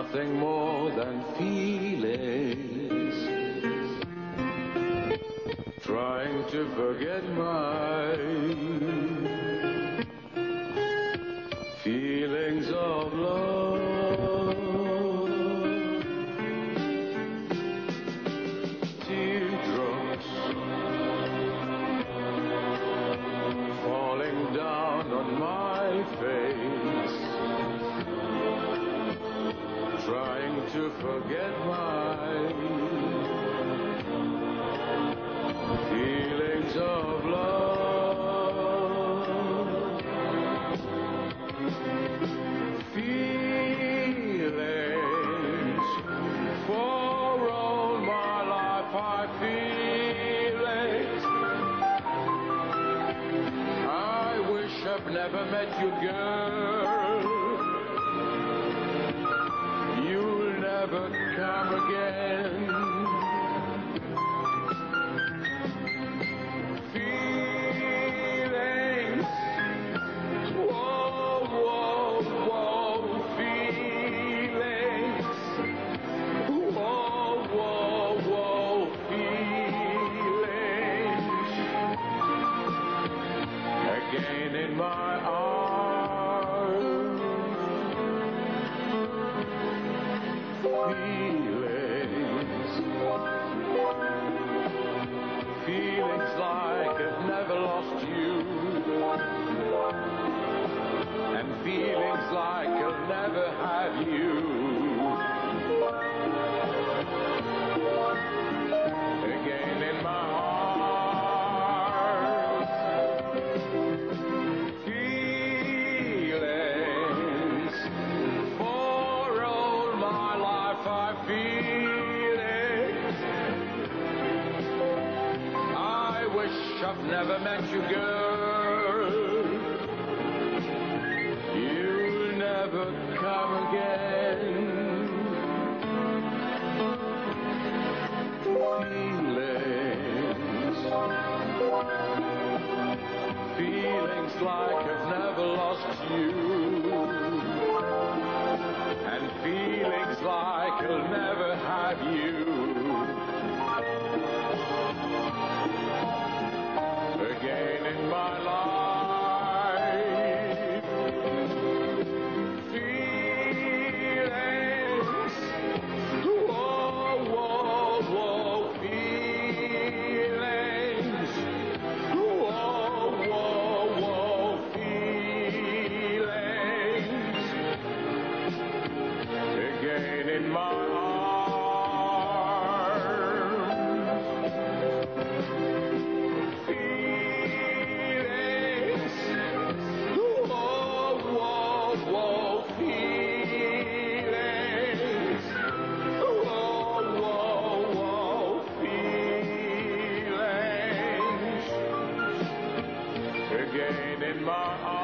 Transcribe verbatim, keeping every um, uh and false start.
nothing more than feelings, trying to forget my feelings of love. Teardrops falling down on my face, trying to forget my feelings of love. Feelings for all my life, I feel it. I wish I've never met you, girl. You'll never come again. Feelings, whoa, whoa, whoa, feelings, whoa, whoa, whoa, feelings, again in my arms. Feelings, feelings like I've never lost you, and feelings like I'll never have you. Again in my arms. Feelings for all my life, I feel it. I wish I've never met you, girl. You'll never come again. Feelings, feelings like I've never lost you, and feelings like I'll never have you. Again in my life. Feelings, whoa, whoa, whoa, feelings, whoa, whoa, whoa, feelings, again in my arms. Feelings, whoa, whoa, whoa, feelings, whoa, whoa, whoa, feelings, again in my arms.